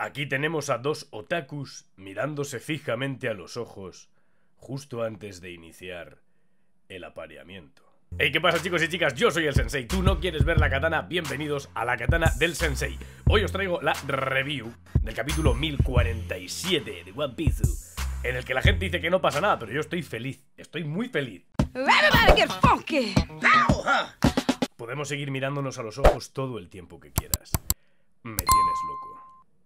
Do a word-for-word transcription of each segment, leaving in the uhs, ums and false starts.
Aquí tenemos a dos otakus mirándose fijamente a los ojos justo antes de iniciar el apareamiento. Hey, ¿qué pasa, chicos y chicas? Yo soy el Sensei. ¿Tú no quieres ver la katana? Bienvenidos a la katana del Sensei. Hoy os traigo la review del capítulo mil cuarenta y siete de One Piece, en el que la gente dice que no pasa nada, pero yo estoy feliz, estoy muy feliz. Podemos seguir mirándonos a los ojos todo el tiempo que quieras. Me tienes loco.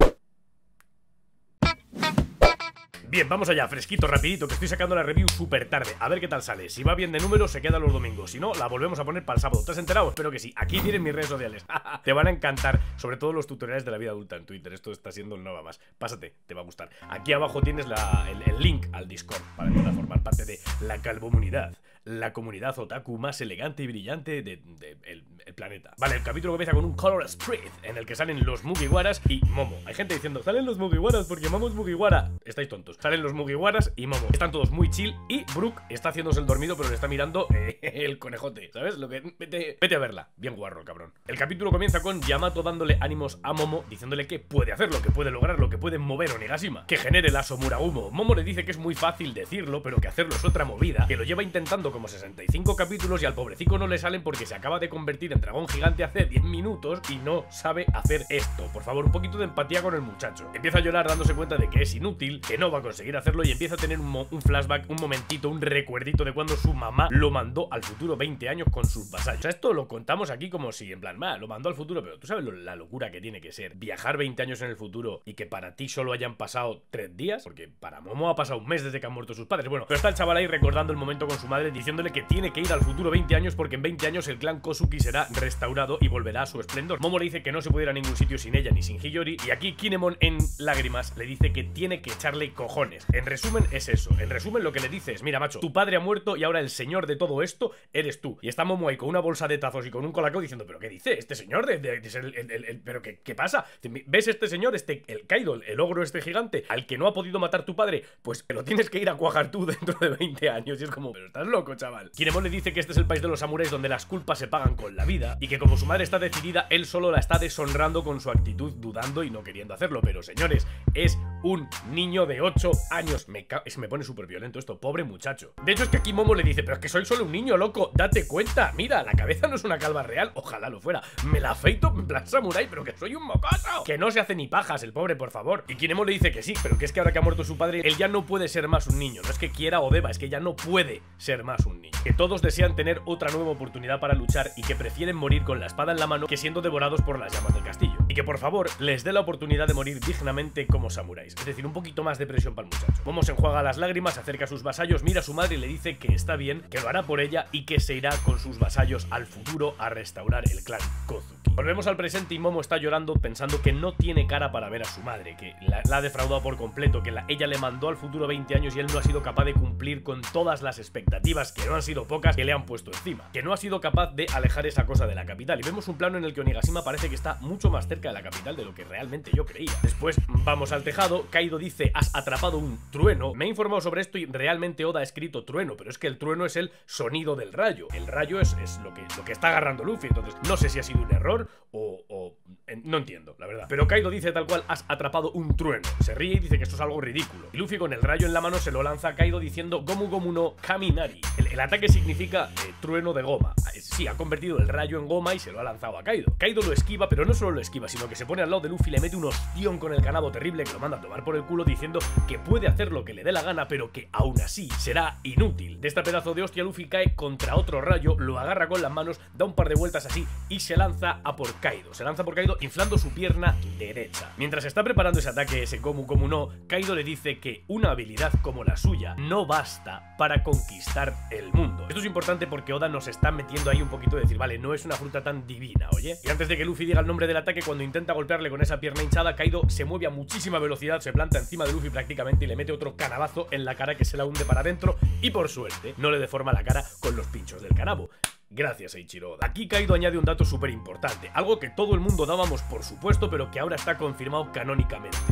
Bien, vamos allá, fresquito, rapidito, que estoy sacando la review súper tarde. A ver qué tal sale. Si va bien de números, se queda los domingos. Si no, la volvemos a poner para el sábado. ¿Te has enterado? Espero que sí. Aquí tienen mis redes sociales. Te van a encantar, sobre todo los tutoriales de la vida adulta en Twitter. Esto está siendo el nova más. Pásate, te va a gustar. Aquí abajo tienes la, el, el link al Discord para empezar a formar parte de la calvomunidad, la comunidad otaku más elegante y brillante del de, de, el, el planeta. Vale, el capítulo comienza con un Color Street en el que salen los Mugiwaras y Momo. Hay gente diciendo, salen los Mugiwaras porque Momo es Mugiwara. Estáis tontos. Salen los Mugiwaras y Momo. Están todos muy chill y Brook está haciéndose el dormido, pero le está mirando eh, el conejote, ¿sabes? Lo que vete, vete a verla. Bien guarro, cabrón. El capítulo comienza con Yamato dándole ánimos a Momo, diciéndole que puede hacerlo, que puede lograrlo, que puede mover Onigashima, que genere la Somuragumo. Momo le dice que es muy fácil decirlo, pero que hacerlo es otra movida, que lo lleva intentando como sesenta y cinco capítulos y al pobrecito no le salen porque se acaba de convertir en dragón gigante hace diez minutos y no sabe hacer esto. Por favor, un poquito de empatía con el muchacho. Empieza a llorar dándose cuenta de que es inútil, que no va a conseguir hacerlo, y empieza a tener un, un flashback, un momentito, un recuerdito de cuando su mamá lo mandó al futuro veinte años con sus vasallos. O sea, esto lo contamos aquí como si, en plan, ma, lo mandó al futuro, pero tú sabes lo, la locura que tiene que ser viajar veinte años en el futuro y que para ti solo hayan pasado tres días, porque para Momo ha pasado un mes desde que han muerto sus padres. Bueno, pero está el chaval ahí recordando el momento con su madre, diciéndole que tiene que ir al futuro veinte años porque en veinte años el clan Kozuki será restaurado y volverá a su esplendor. Momo le dice que no se puede ir a ningún sitio sin ella ni sin Hiyori, y aquí Kinemon en lágrimas le dice que tiene que echarle cojones. En resumen es eso, en resumen lo que le dice es, mira macho, tu padre ha muerto y ahora el señor de todo esto eres tú. Y está Momo ahí con una bolsa de tazos y con un colacao diciendo, pero ¿qué dice este señor? De, de, de, el, el, el, el, ¿Pero qué, qué pasa? ¿Ves este señor, este, el Kaido, el, el ogro este gigante, al que no ha podido matar tu padre? Pues te lo tienes que ir a cuajar tú dentro de veinte años. Y es como, pero estás loco, chaval. Kinemon le dice que este es el país de los samuráis donde las culpas se pagan con la vida y que como su madre está decidida, él solo la está deshonrando con su actitud, dudando y no queriendo hacerlo. Pero señores, es un niño de ocho años. Me, ca me pone súper violento esto, pobre muchacho. De hecho es que aquí Momo le dice, pero es que soy solo un niño, loco, date cuenta. Mira, la cabeza no es una calva real, ojalá lo fuera. Me la afeito en plan samurái, pero que soy un mocoso. Que no se hace ni pajas el pobre, por favor. Y Kinemon le dice que sí, pero que es que ahora que ha muerto su padre, él ya no puede ser más un niño. No es que quiera o deba, es que ya no puede ser más un niño. Que todos desean tener otra nueva oportunidad para luchar y que prefieren morir con la espada en la mano que siendo devorados por las llamas del castillo. Y que por favor les dé la oportunidad de morir dignamente como samuráis. Es decir, un poquito más de presión para el muchacho. Momo se enjuaga las lágrimas, se acerca a sus vasallos, mira a su madre y le dice que está bien, que lo hará por ella y que se irá con sus vasallos al futuro a restaurar el clan Kozuki. Volvemos al presente y Momo está llorando pensando que no tiene cara para ver a su madre, que la, la ha defraudado por completo, que la, ella le mandó al futuro veinte años y él no ha sido capaz de cumplir con todas las expectativas, que no han sido pocas, que le han puesto encima, que no ha sido capaz de alejar esa cosa de la capital. Y vemos un plano en el que Onigashima parece que está mucho más cerca de la capital de lo que realmente yo creía. Después vamos al tejado, Kaido dice, has atrapado un trueno. Me he informado sobre esto y realmente Oda ha escrito trueno, pero es que el trueno es el sonido del rayo. El rayo es, es lo, que, lo que está agarrando Luffy, entonces no sé si ha sido un error o, o eh, no entiendo, la verdad. Pero Kaido dice tal cual, has atrapado un trueno. Se ríe y dice que esto es algo ridículo. Y Luffy con el rayo en la mano se lo lanza a Kaido diciendo Gomu Gomu no Kaminari. El, el ataque significa eh, trueno de goma. Sí, ha convertido el rayo en goma y se lo ha lanzado a Kaido. Kaido lo esquiva, pero no solo lo esquiva, sino que se pone al lado de Luffy y le mete un ostión con el kanabo terrible que lo manda a tomar por el culo, diciendo que puede hacer lo que le dé la gana, pero que aún así será inútil. De este pedazo de hostia, Luffy cae contra otro rayo, lo agarra con las manos, da un par de vueltas así y se lanza a por Kaido. Se lanza por Kaido inflando su pierna derecha. Mientras está preparando ese ataque, ese Gomu Gomu no, Kaido le dice que una habilidad como la suya no basta para conquistar el mundo. Esto es importante porque Oda nos está metiendo ahí un poquito de decir, vale, no es una fruta tan divina, oye. Y antes de que Luffy diga el nombre del ataque, cuando intenta golpearle con esa pierna hinchada, Kaido se mueve a muchísima velocidad, se planta encima de Luffy prácticamente y le mete otro canabazo en la cara que se la hunde para adentro y por suerte no le deforma la cara con los pinchos del kanabo. Gracias, Eiichiro Oda. Aquí Kaido añade un dato súper importante, algo que todo el mundo dábamos por supuesto, pero que ahora está confirmado canónicamente.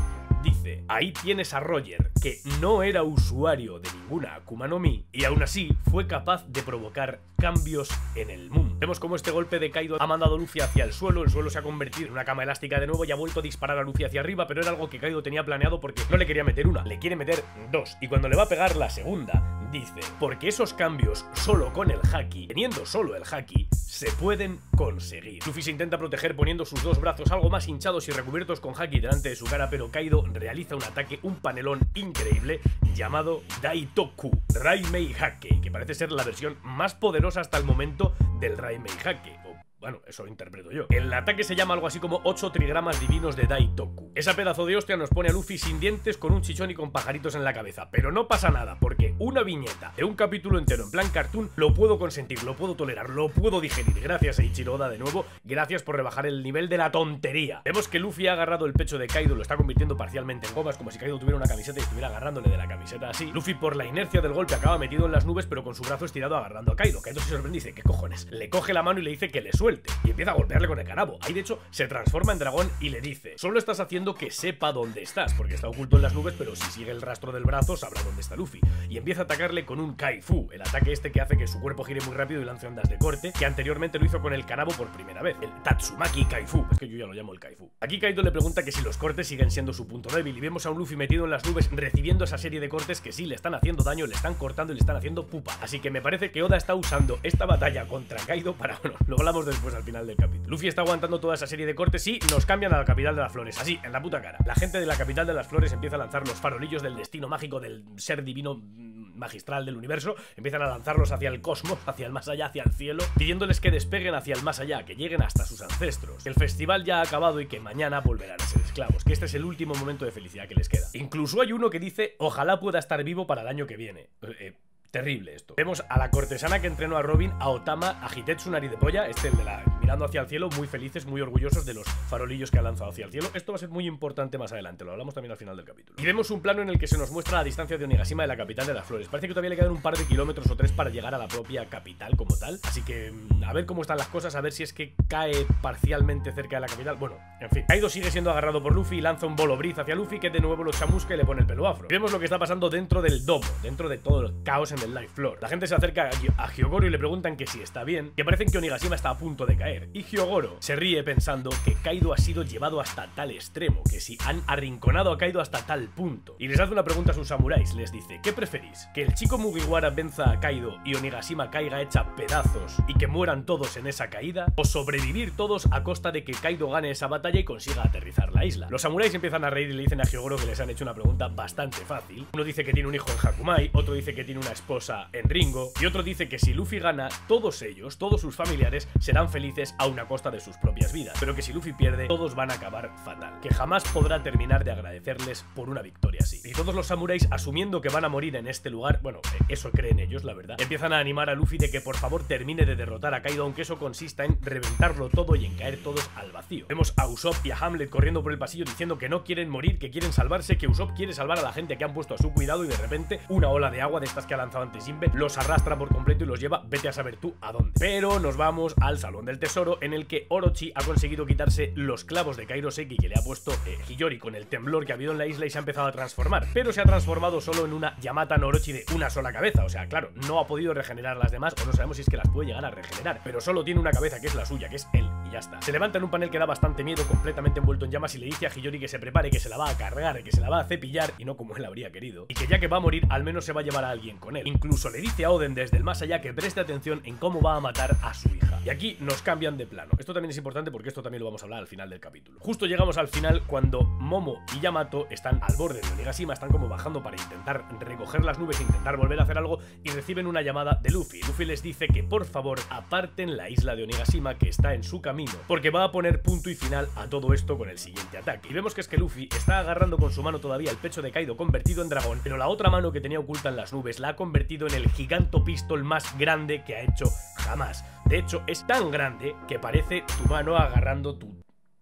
dice: ahí tienes a Roger, que no era usuario de ninguna Akuma no Mi y aún así fue capaz de provocar cambios en el mundo. Vemos como este golpe de Kaido ha mandado a Luffy hacia el suelo, el suelo se ha convertido en una cama elástica de nuevo y ha vuelto a disparar a Luffy hacia arriba, pero era algo que Kaido tenía planeado porque no le quería meter una, le quiere meter dos, y cuando le va a pegar la segunda, dice: porque esos cambios solo con el haki, teniendo solo el haki, se pueden conseguir. Luffy se intenta proteger poniendo sus dos brazos algo más hinchados y recubiertos con haki delante de su cara, pero Kaido realiza un ataque, un panelón increíble llamado Daitoku Raimei Hake, que parece ser la versión más poderosa hasta el momento del Raimei Hake. Bueno, eso lo interpreto yo. El ataque se llama algo así como ocho trigramas divinos de Daitoku. Esa pedazo de hostia nos pone a Luffy sin dientes, con un chichón y con pajaritos en la cabeza. Pero no pasa nada, porque una viñeta de un capítulo entero en plan cartoon lo puedo consentir, lo puedo tolerar, lo puedo digerir. Gracias a Ichiro Oda de nuevo, gracias por rebajar el nivel de la tontería. Vemos que Luffy ha agarrado el pecho de Kaido, lo está convirtiendo parcialmente en gomas, como si Kaido tuviera una camiseta y estuviera agarrándole de la camiseta así. Luffy, por la inercia del golpe, acaba metido en las nubes, pero con su brazo estirado agarrando a Kaido. Kaido se sorprende y dice: ¿qué cojones? Le coge la mano y le dice que le suelte, y empieza a golpearle con el canabo. Ahí de hecho se transforma en dragón y le dice: solo estás haciendo que sepa dónde estás, porque está oculto en las nubes, pero si sigue el rastro del brazo sabrá dónde está Luffy. Y empieza a atacarle con un Kaifu, el ataque este que hace que su cuerpo gire muy rápido y lance ondas de corte, que anteriormente lo hizo con el canabo por primera vez, el Tatsumaki Kaifu. Es que yo ya lo llamo el Kaifu. Aquí Kaido le pregunta que si los cortes siguen siendo su punto débil, y vemos a un Luffy metido en las nubes recibiendo esa serie de cortes que sí le están haciendo daño, le están cortando y le están haciendo pupa. Así que me parece que Oda está usando esta batalla contra Kaido para... bueno, lo hablamos después al final del capítulo. Luffy está aguantando toda esa serie de cortes y nos cambian a la capital de las flores, así, en la puta cara. La gente de la capital de las flores empieza a lanzar los farolillos del destino mágico del ser divino magistral del universo, empiezan a lanzarlos hacia el cosmos, hacia el más allá, hacia el cielo, pidiéndoles que despeguen hacia el más allá, que lleguen hasta sus ancestros. El festival ya ha acabado y que mañana volverán a ser esclavos, que este es el último momento de felicidad que les queda. Incluso hay uno que dice: ojalá pueda estar vivo para el año que viene. Eh, Terrible esto. Vemos a la cortesana que entrenó a Robin, a Otama, a Hitetsu Nari de Polla, este el de la mirando hacia el cielo, muy felices, muy orgullosos de los farolillos que ha lanzado hacia el cielo. Esto va a ser muy importante más adelante, lo hablamos también al final del capítulo. Y vemos un plano en el que se nos muestra la distancia de Onigashima de la capital de las flores. Parece que todavía le quedan un par de kilómetros o tres para llegar a la propia capital como tal. Así que a ver cómo están las cosas, a ver si es que cae parcialmente cerca de la capital. Bueno, en fin. Kaido sigue siendo agarrado por Luffy y lanza un bolo briz hacia Luffy, que de nuevo lo chamusca y le pone el pelo afro. Y vemos lo que está pasando dentro del domo, dentro de todo el caos en el Life Floor. La gente se acerca a Hyogoro y le preguntan que si está bien, que parecen que Onigashima está a punto de caer. Y Hyogoro se ríe pensando que Kaido ha sido llevado hasta tal extremo, que si han arrinconado a Kaido hasta tal punto. Y les hace una pregunta a sus samuráis, les dice: ¿qué preferís? ¿Que el chico Mugiwara venza a Kaido y Onigashima caiga hecha pedazos y que mueran todos en esa caída? ¿O sobrevivir todos a costa de que Kaido gane esa batalla y consiga aterrizar la isla? Los samuráis empiezan a reír y le dicen a Hyogoro que les han hecho una pregunta bastante fácil. Uno dice que tiene un hijo en Hakumai, otro dice que tiene una esposa en Ringo, y otro dice que si Luffy gana, todos ellos, todos sus familiares, serán felices a una costa de sus propias vidas, pero que si Luffy pierde, todos van a acabar fatal, que jamás podrá terminar de agradecerles por una victoria así. Y todos los samuráis, asumiendo que van a morir en este lugar, bueno, eso creen ellos, la verdad, empiezan a animar a Luffy de que por favor termine de derrotar a Kaido, aunque eso consista en reventarlo todo y en caer todos al vacío. Vemos a Usopp y a Hamlet corriendo por el pasillo diciendo que no quieren morir, que quieren salvarse, que Usopp quiere salvar a la gente que han puesto a su cuidado, y de repente una ola de agua de estas que ha lanzado antes Jinbe los arrastra por completo y los lleva, vete a saber tú a dónde. Pero nos vamos al Salón del Tesoro, en el que Orochi ha conseguido quitarse los clavos de Kairoseki que le ha puesto eh, Hiyori con el temblor que ha habido en la isla, y se ha empezado a transformar, pero se ha transformado solo en una Yamata no Orochi de una sola cabeza. O sea, claro, no ha podido regenerar las demás, o no sabemos si es que las puede llegar a regenerar, pero solo tiene una cabeza que es la suya, que es él, y ya está. Se levanta en un panel que da bastante miedo, completamente envuelto en llamas, y le dice a Hiyori que se prepare, que se la va a cargar, que se la va a cepillar, y no como él habría querido, y que ya que va a morir, al menos se va a llevar a alguien con él. Incluso le dice a Oden desde el más allá que preste atención en cómo va a matar a su hija. Y aquí nos cambian de plano. Esto también es importante porque esto también lo vamos a hablar al final del capítulo. Justo llegamos al final cuando Momo y Yamato están al borde de Onigashima, están como bajando para intentar recoger las nubes e intentar volver a hacer algo, y reciben una llamada de Luffy. Luffy les dice que por favor aparten la isla de Onigashima, que está en su camino, porque va a poner punto y final a todo esto con el siguiente ataque. Y vemos que es que Luffy está agarrando con su mano todavía el pecho de Kaido convertido en dragón, pero la otra mano que tenía oculta en las nubes la ha convertido en el giganto pistol más grande que ha hecho jamás. De hecho, es tan grande que parece tu mano agarrando tu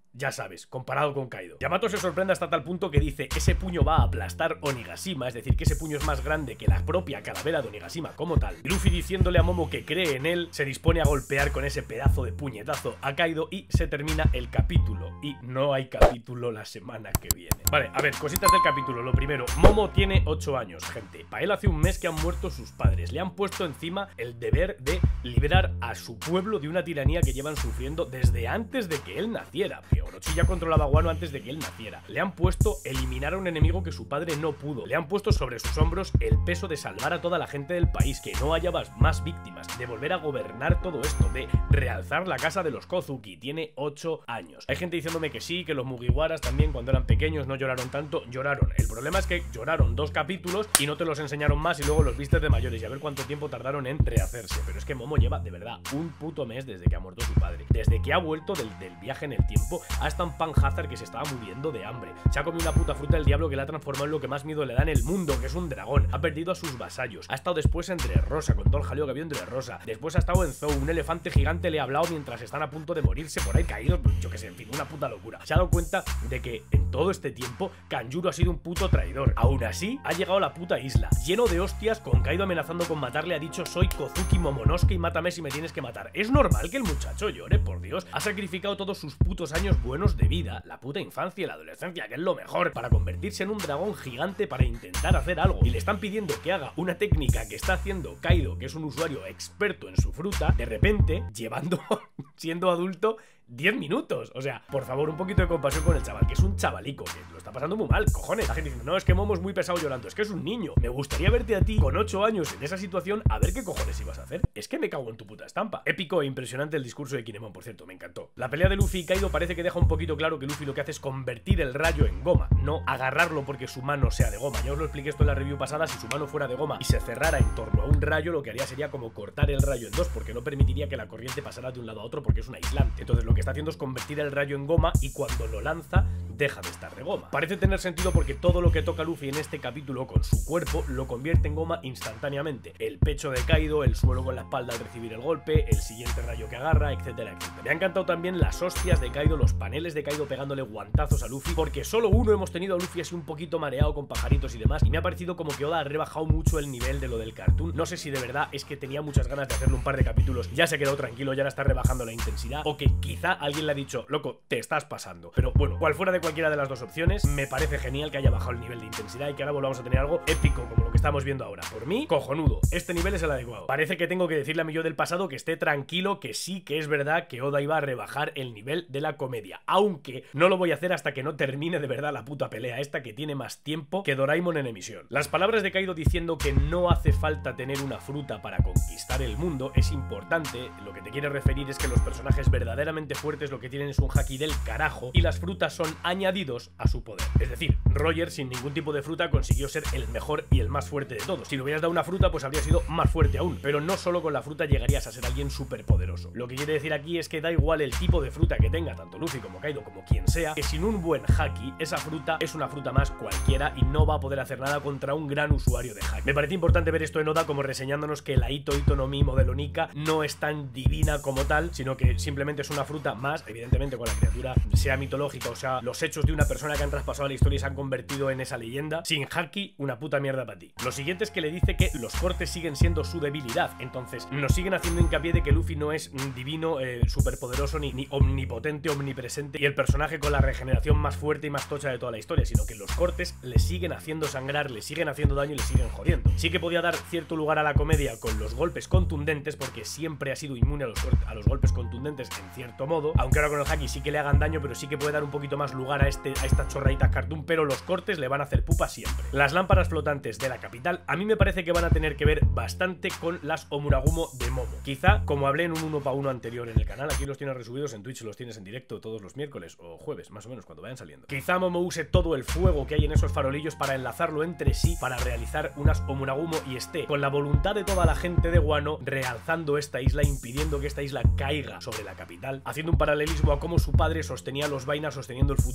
ya sabes, comparado con Kaido. Yamato se sorprende hasta tal punto que dice: ese puño va a aplastar Onigashima, es decir, que ese puño es más grande que la propia calavera de Onigashima como tal. Luffy, diciéndole a Momo que cree en él, se dispone a golpear con ese pedazo de puñetazo a Kaido y se termina el capítulo. Y no hay capítulo la semana que viene. Vale, a ver, cositas del capítulo. Lo primero, Momo tiene ocho años, gente. Para él hace un mes que han muerto sus padres. Le han puesto encima el deber de liberar a su pueblo de una tiranía que llevan sufriendo desde antes de que él naciera. Orochi ya controlaba a Wano antes de que él naciera. Le han puesto eliminar a un enemigo que su padre no pudo. Le han puesto sobre sus hombros el peso de salvar a toda la gente del país, que no haya más víctimas, de volver a gobernar todo esto, de realzar la casa de los Kozuki. Tiene ocho años. Hay gente diciéndome que sí, que los Mugiwaras también cuando eran pequeños no lloraron tanto. Lloraron. El problema es que lloraron dos capítulos y no te los enseñaron más y luego los viste de mayores y a ver cuánto tiempo tardaron en rehacerse. Pero es que Momo lleva de verdad un puto mes desde que ha muerto su padre. Desde que ha vuelto del, del viaje en el tiempo, hasta un Panhazard que se estaba muriendo de hambre. Se ha comido una puta fruta del diablo que la ha transformado en lo que más miedo le da en el mundo, que es un dragón. Ha perdido a sus vasallos. Ha estado después en Dressrosa, con todo el jaleo que había en Dressrosa. Después ha estado en Zou. Un elefante gigante le ha hablado mientras están a punto de morirse por ahí caídos. Yo que sé, en fin, una puta locura. Se ha dado cuenta de que en todo este tiempo Kanjuro ha sido un puto traidor. Aún así, ha llegado a la puta isla, lleno de hostias, con Kaido amenazando con matarle. Ha dicho: soy Kozuki Momonosuke y mátame si me tienes que matar. Es normal que el muchacho llore, por Dios. Ha sacrificado todos sus putos años buenos de vida, la puta infancia y la adolescencia, que es lo mejor, para convertirse en un dragón gigante para intentar hacer algo. Y le están pidiendo que haga una técnica que está haciendo Kaido, que es un usuario experto en su fruta, de repente, llevando, siendo adulto, diez minutos. O sea, por favor, un poquito de compasión con el chaval, que es un chavalico, que lo está pasando muy mal, cojones. La gente dice: no, es que Momo es muy pesado llorando, es que es un niño. Me gustaría verte a ti con ocho años en esa situación, a ver qué cojones ibas a hacer. Es que me cago en tu puta estampa. Épico e impresionante el discurso de Kinemon, por cierto, me encantó. La pelea de Luffy y Kaido parece que deja un poquito claro que Luffy lo que hace es convertir el rayo en goma, no agarrarlo porque su mano sea de goma. Ya os lo expliqué esto en la review pasada: si su mano fuera de goma y se cerrara en torno a un rayo, lo que haría sería como cortar el rayo en dos, porque no permitiría que la corriente pasara de un lado a otro, porque es un aislante. Entonces lo que está haciendo es convertir el rayo en goma y cuando lo lanza deja de estar de goma. Parece tener sentido porque todo lo que toca Luffy en este capítulo con su cuerpo lo convierte en goma instantáneamente. El pecho de Kaido, el suelo con la espalda al recibir el golpe, el siguiente rayo que agarra, etcétera, etcétera. Me ha encantado también las hostias de Kaido, los paneles de Kaido pegándole guantazos a Luffy, porque solo uno hemos tenido a Luffy así un poquito mareado con pajaritos y demás, y me ha parecido como que Oda ha rebajado mucho el nivel de lo del cartoon. No sé si de verdad es que tenía muchas ganas de hacerle un par de capítulos, ya se quedó tranquilo, ya no está rebajando la intensidad, o que quizá alguien le ha dicho: loco, te estás pasando. Pero bueno, cual fuera de cualquiera de las dos opciones, me parece genial que haya bajado el nivel de intensidad y que ahora volvamos a tener algo épico como lo que estamos viendo ahora. Por mí, cojonudo. Este nivel es el adecuado. Parece que tengo que decirle a mi yo del pasado que esté tranquilo, que sí que es verdad que Oda iba a rebajar el nivel de la comedia, aunque no lo voy a hacer hasta que no termine de verdad la puta pelea esta, que tiene más tiempo que Doraemon en emisión. Las palabras de Kaido diciendo que no hace falta tener una fruta para conquistar el mundo es importante. Lo que te quiere referir es que los personajes verdaderamente fuertes lo que tienen es un haki del carajo y las frutas son añadidos a su poder. Es decir, Roger sin ningún tipo de fruta consiguió ser el mejor y el más fuerte de todos. Si le hubieras dado una fruta, pues habría sido más fuerte aún, pero no solo con la fruta llegarías a ser alguien súper poderoso. Lo que quiere decir aquí es que da igual el tipo de fruta que tenga tanto Luffy como Kaido como quien sea, que sin un buen haki, esa fruta es una fruta más cualquiera y no va a poder hacer nada contra un gran usuario de haki. Me parece importante ver esto en Oda como reseñándonos que la Ito Ito no Mi modelo Nika no es tan divina como tal, sino que simplemente es una fruta más, evidentemente con la criatura sea mitológica o sea los hechos de una persona que han traspasado la historia y se han convertido en esa leyenda. Sin haki, una puta mierda para ti. Lo siguiente es que le dice que los cortes siguen siendo su debilidad, entonces nos siguen haciendo hincapié de que Luffy no es divino, eh, superpoderoso, ni, ni omnipotente, omnipresente y el personaje con la regeneración más fuerte y más tocha de toda la historia, sino que los cortes le siguen haciendo sangrar, le siguen haciendo daño y le siguen jodiendo. Sí que podía dar cierto lugar a la comedia con los golpes contundentes, porque siempre ha sido inmune a los, a los golpes contundentes en cierto modo, aunque ahora con el haki sí que le hagan daño, pero sí que puede dar un poquito más lugar a, este, a estas chorraditas cartoon, pero los cortes le van a hacer pupa siempre. Las lámparas flotantes de la capital a mí me parece que van a tener que ver bastante con las Omuragumo de Momo. Quizá, como hablé en un uno para uno anterior en el canal, aquí los tienes resubidos en Twitch, los tienes en directo todos los miércoles o jueves, más o menos, cuando vayan saliendo. Quizá Momo use todo el fuego que hay en esos farolillos para enlazarlo entre sí, para realizar unas Omuragumo y esté con la voluntad de toda la gente de Wano realzando esta isla, impidiendo que esta isla caiga sobre la capital, haciendo un paralelismo a cómo su padre sostenía los vainas sosteniendo el futuro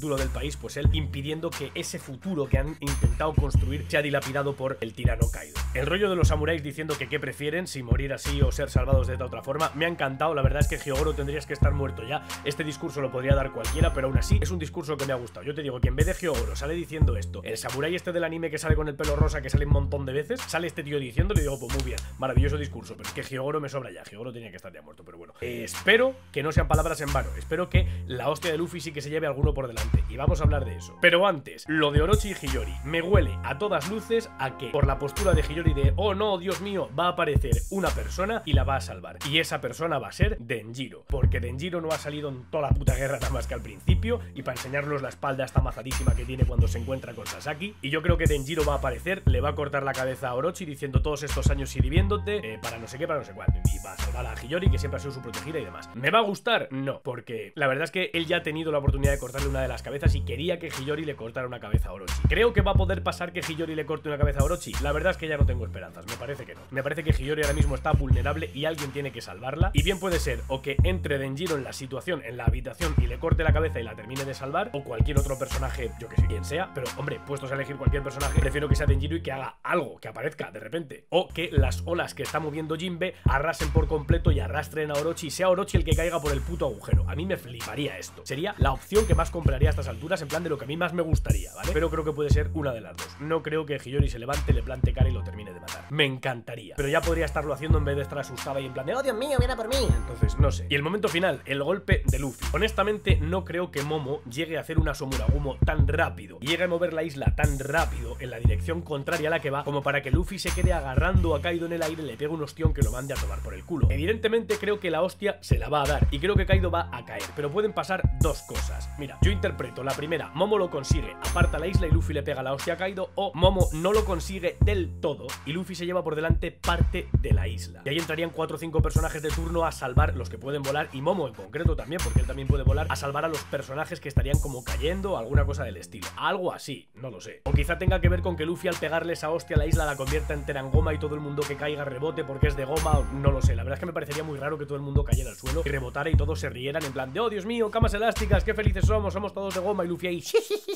futuro del país, pues él impidiendo que ese futuro que han intentado construir sea dilapidado por el tirano Kaido. El rollo de los samuráis diciendo que qué prefieren, si morir así o ser salvados de esta otra forma, me ha encantado. La verdad es que Hyogoro tendrías que estar muerto ya. Este discurso lo podría dar cualquiera, pero aún así es un discurso que me ha gustado. Yo te digo que en vez de Hyogoro sale diciendo esto, el samurái este del anime que sale con el pelo rosa, que sale un montón de veces, sale este tío diciéndolo y digo, pues muy bien, maravilloso discurso, pero es que Hyogoro me sobra ya. Hyogoro tenía que estar ya muerto, pero bueno. Eh, espero que no sean palabras en vano. Espero que la hostia de Luffy sí que se lleve alguno por delante. Y vamos a hablar de eso. Pero antes, lo de Orochi y Hiyori me huele a todas luces a que por la postura de Hiyori de, oh no, Dios mío, va a aparecer una persona y la va a salvar. Y esa persona va a ser Denjiro. Porque Denjiro no ha salido en toda la puta guerra nada más que al principio. Y para enseñarnos la espalda esta mazadísima que tiene cuando se encuentra con Sasaki. Y yo creo que Denjiro va a aparecer, le va a cortar la cabeza a Orochi diciendo todos estos años sirviéndote, eh, para no sé qué, para no sé cuál. Y va a salvar a Hiyori, que siempre ha sido su protegida y demás. ¿Me va a gustar? No, porque la verdad es que él ya ha tenido la oportunidad de cortarle una de las cabezas y quería que Hiyori le cortara una cabeza a Orochi. ¿Creo que va a poder pasar que Hiyori le corte una cabeza a Orochi? La verdad es que ya no tengo esperanzas, me parece que no. Me parece que Hiyori ahora mismo está vulnerable y alguien tiene que salvarla. Y bien puede ser o que entre Denjiro en la situación, en la habitación y le corte la cabeza y la termine de salvar, o cualquier otro personaje, yo que sé quién sea, pero hombre, puestos a elegir cualquier personaje, prefiero que sea Denjiro y que haga algo, que aparezca de repente. O que las olas que está moviendo Jinbe arrasen por completo y arrastren a Orochi y sea Orochi el que caiga por el puto agujero. A mí me fliparía esto. Sería la opción que más compraría a estas alturas, en plan de lo que a mí más me gustaría, ¿vale? Pero creo que puede ser una de las dos. No creo que Hiyori se levante, le plante cara y lo termine de matar. Me encantaría. Pero ya podría estarlo haciendo en vez de estar asustada y en plan de, oh Dios mío, viene por mí. Entonces, no sé. Y el momento final, el golpe de Luffy. Honestamente, no creo que Momo llegue a hacer una Somuragumo tan rápido y llegue a mover la isla tan rápido en la dirección contraria a la que va, como para que Luffy se quede agarrando a Kaido en el aire y le pegue un ostión que lo mande a tomar por el culo. Evidentemente creo que la hostia se la va a dar y creo que Kaido va a caer, pero pueden pasar dos cosas. Mira, yo interpreto la primera, Momo lo consigue, aparta la isla y Luffy le pega la hostia a Kaido, o Momo no lo consigue del todo y Luffy se lleva por delante parte de la isla. Y ahí entrarían cuatro o cinco personajes de turno a salvar los que pueden volar, y Momo en concreto también, porque él también puede volar, a salvar a los personajes que estarían como cayendo o alguna cosa del estilo. Algo así, no lo sé. O quizá tenga que ver con que Luffy al pegarle esa hostia a la isla la convierta entera en goma y todo el mundo que caiga rebote porque es de goma, o no lo sé. La verdad es que me parecería muy raro que todo el mundo cayera al suelo y rebotara y todos se rieran en plan de, oh Dios mío, camas elásticas, qué felices somos, somos todos de goma, y Luffy ahí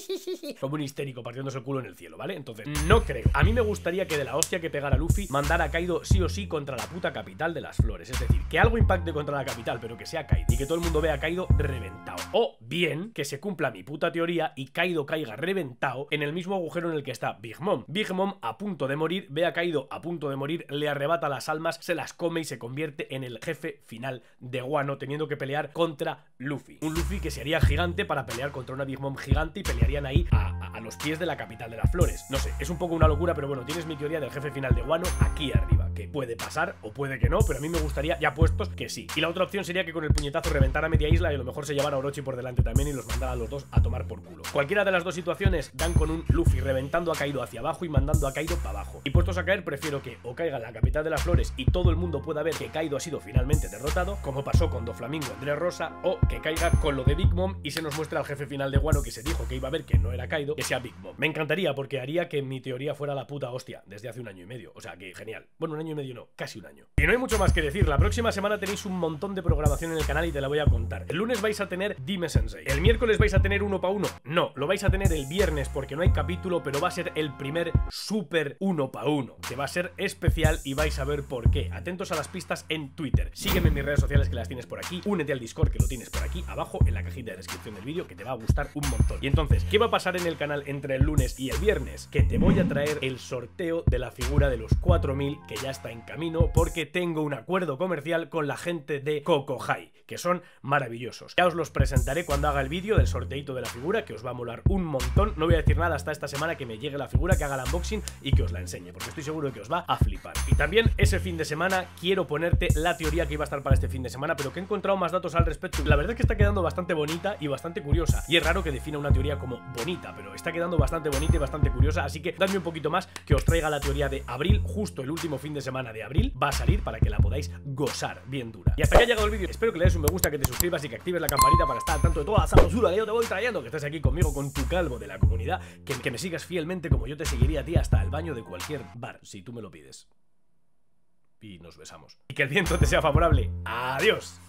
como un histérico partiéndose el culo en el cielo, ¿vale? Entonces, no creo. A mí me gustaría que de la hostia que pegara Luffy mandara a Kaido sí o sí contra la puta capital de las flores. Es decir, que algo impacte contra la capital, pero que sea Kaido y que todo el mundo vea a Kaido reventado. O bien, que se cumpla mi puta teoría y Kaido caiga reventado en el mismo agujero en el que está Big Mom. Big Mom a punto de morir, ve a Kaido a punto de morir, le arrebata las almas, se las come y se convierte en el jefe final de Wano, teniendo que pelear contra Luffy. Un Luffy que se haría gigante para pelear contra una Big Mom gigante y pelearían ahí a, a, a los pies de la capital de las flores. No sé, es un poco una locura, pero bueno, tienes mi teoría del jefe final de Wano aquí arriba, que puede pasar o puede que no, pero a mí me gustaría ya puestos que sí. Y la otra opción sería que con el puñetazo reventara media isla y a lo mejor se llevara a Orochi por delante también y los mandara a los dos a tomar por culo. Cualquiera de las dos situaciones dan con un Luffy reventando a Kaido hacia abajo y mandando a Kaido para abajo. Y puestos a caer, prefiero que o caiga en la capital de las flores y todo el mundo pueda ver que Kaido ha sido finalmente derrotado, como pasó con Doflamingo y Andrés Rosa, o que caiga con lo de Big Mom y se nos muestra al jefe final de Wano que se dijo que iba a ver que no era Kaido, que sea Big Mom. Me encantaría porque haría que mi teoría fuera la puta hostia desde hace un año y medio. O sea que genial. Bueno, un año y medio no, casi un año. Y no hay mucho más que decir. La próxima semana tenéis un montón de programación en el canal y te la voy a contar. El lunes vais a tener Dime Sensei. El miércoles vais a tener uno pa' uno. No, lo vais a tener el viernes porque no hay capítulo, pero va a ser el primer super uno pa' uno, que va a ser especial y vais a ver por qué. Atentos a las pistas en Twitter. Sígueme en mis redes sociales que las tienes por aquí. Únete al Discord que lo tienes por aquí abajo en la cajita de descripción del vídeo, que te va a gustar un montón. Y entonces, ¿qué va a pasar en el canal entre el lunes y el viernes? Que te voy a traer el sorteo de la figura de los cuatro mil, que ya está en camino porque tengo un acuerdo comercial con la gente de Kokohai, que son maravillosos. Ya os los presentaré cuando haga el vídeo del sorteito de la figura, que os va a molar un montón. No voy a decir nada hasta esta semana que me llegue la figura, que haga el unboxing y que os la enseñe, porque estoy seguro de que os va a flipar. Y también ese fin de semana quiero ponerte la teoría que iba a estar para este fin de semana, pero que he encontrado más datos al respecto. La verdad es que está quedando bastante bonita y bastante curiosa, y es raro que defina una teoría como bonita, pero está quedando bastante bonita y bastante curiosa, así que dadme un poquito más que os traiga la teoría de abril. Justo el último fin de semana de abril va a salir para que la podáis gozar bien dura. Y hasta aquí ha llegado el vídeo. Espero que le des un me gusta, que te suscribas y que actives la campanita para estar al tanto de toda la sabrosura que yo te voy trayendo, que estés aquí conmigo con tu calvo de la comunidad, que, que me sigas fielmente como yo te seguiría a ti hasta el baño de cualquier bar, si tú me lo pides. Y nos besamos. Y que el viento te sea favorable. ¡Adiós!